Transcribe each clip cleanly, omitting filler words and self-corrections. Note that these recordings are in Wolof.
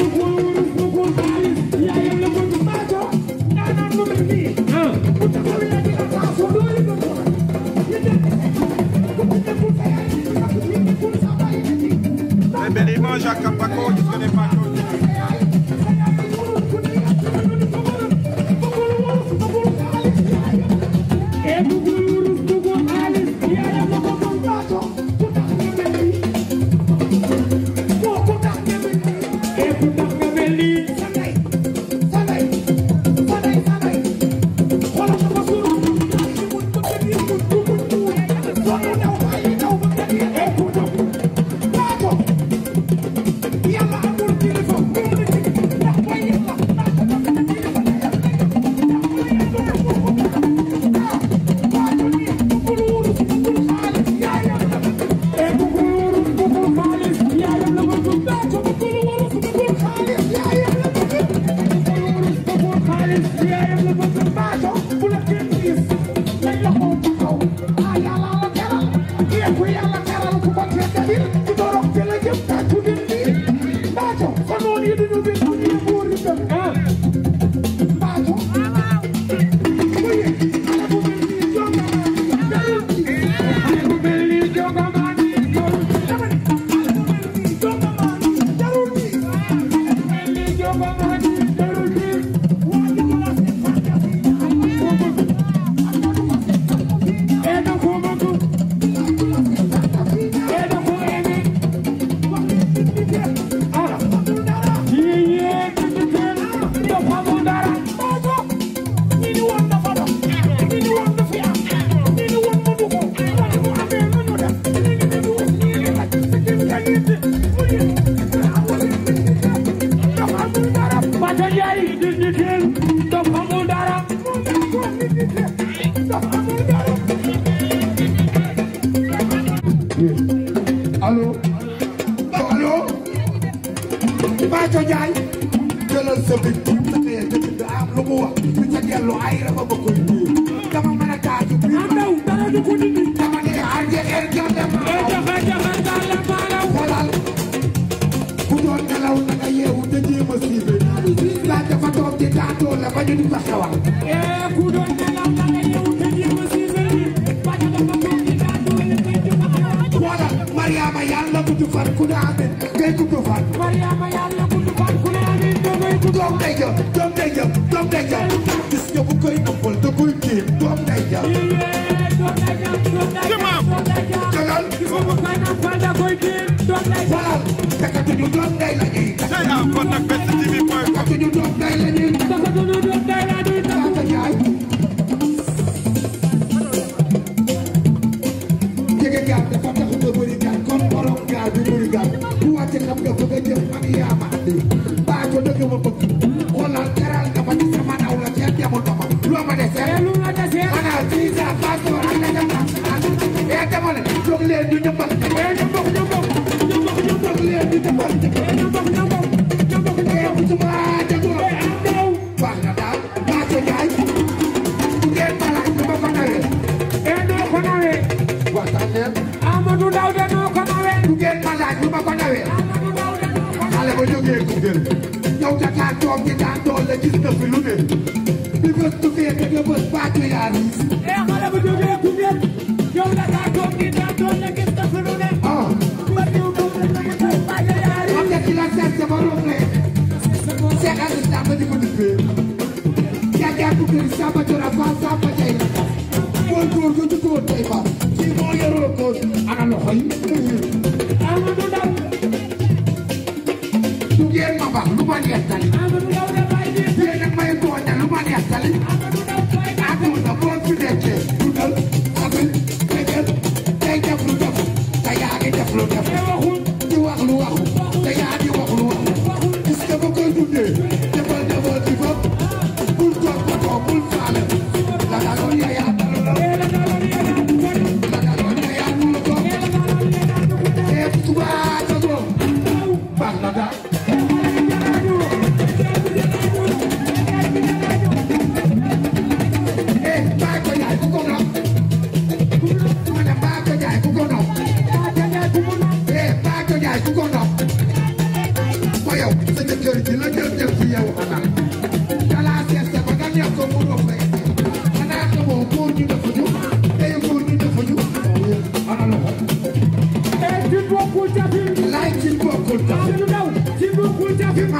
Jacques Paco, tu connais pas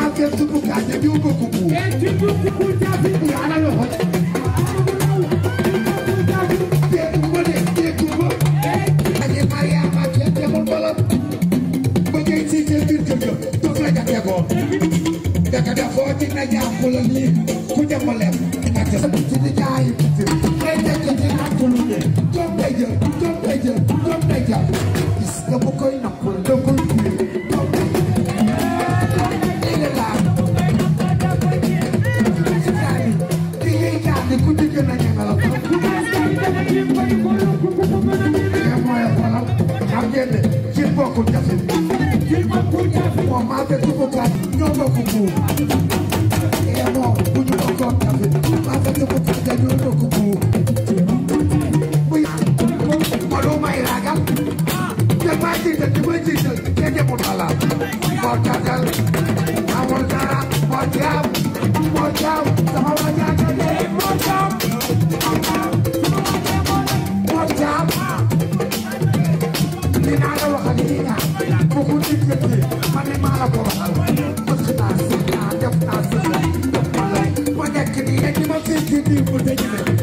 ke tubu ka je bi ko kuku e tubu kuku ta bi ala lo ho ke tubu de ke tubu e Maria ma ke te mo bala ba ke ci ke bir ke yo to la ka te ko da ka da fo ti na ja ko la ni ku dem mo lem ka te ci di jaay ci e te ke na ko lu de to beje is ga bu koy na ko do ko People taking it.